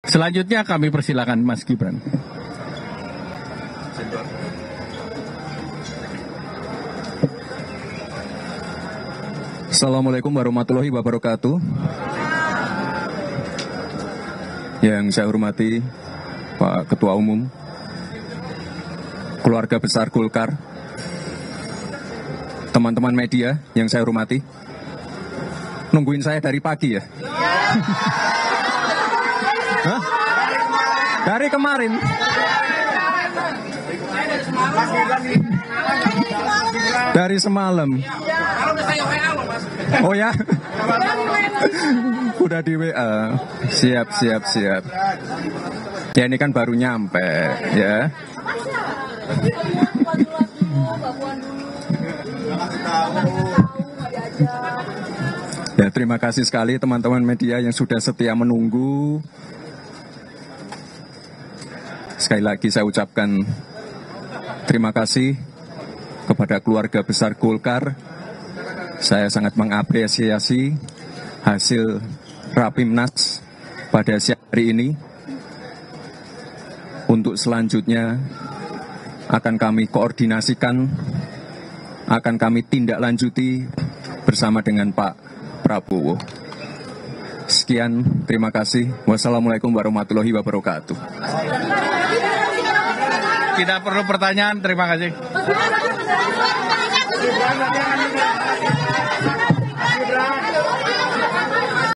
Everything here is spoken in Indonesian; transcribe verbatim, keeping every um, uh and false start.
Selanjutnya kami persilakan Mas Gibran. Assalamualaikum warahmatullahi wabarakatuh. Yang saya hormati Pak Ketua Umum, keluarga besar Golkar, teman-teman media yang saya hormati. Nungguin saya dari pagi ya? Hah? Dari kemarin. Dari semalam. Oh ya? Udah di W A. Siap, siap, siap. Ya ini kan baru nyampe, ya. Ya, terima kasih sekali teman-teman media yang sudah setia menunggu. Sekali lagi saya ucapkan terima kasih kepada keluarga besar Golkar. Saya sangat mengapresiasi hasil Rapimnas pada siang hari ini. Untuk selanjutnya akan kami koordinasikan, akan kami tindak lanjuti bersama dengan Pak Prabowo. Sekian, terima kasih. Wassalamualaikum warahmatullahi wabarakatuh. Tidak perlu pertanyaan, terima kasih.